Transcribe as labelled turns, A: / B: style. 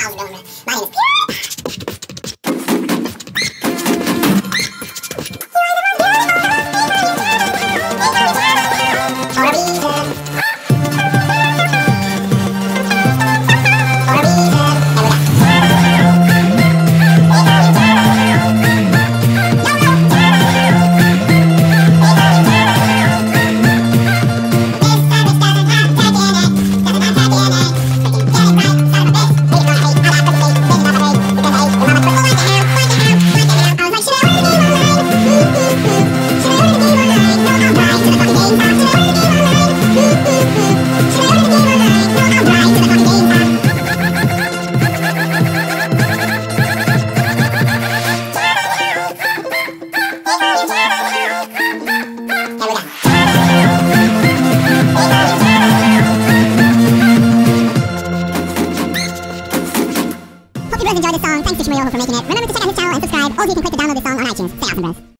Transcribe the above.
A: how's it going? My name is Peter. Hope you guys enjoyed this song. Thanks to Shmuel for making it. Remember to check out his channel and subscribe. Also, you can click to download this song on iTunes. Stay awesome, bros.